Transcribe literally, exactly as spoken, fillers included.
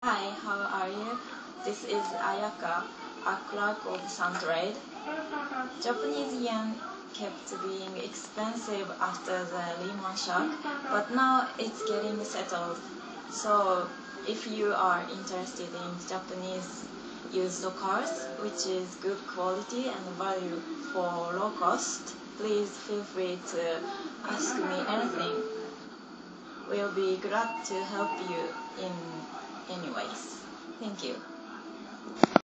Hi, how are you? This is Ayaka, a clerk of Suntrade. Japanese yen kept being expensive after the Lehman shock, but now it's getting settled. So if you are interested in Japanese used cars, which is good quality and value for low cost, please feel free to ask me anything. We'll be glad to help you in any ways. Thank you.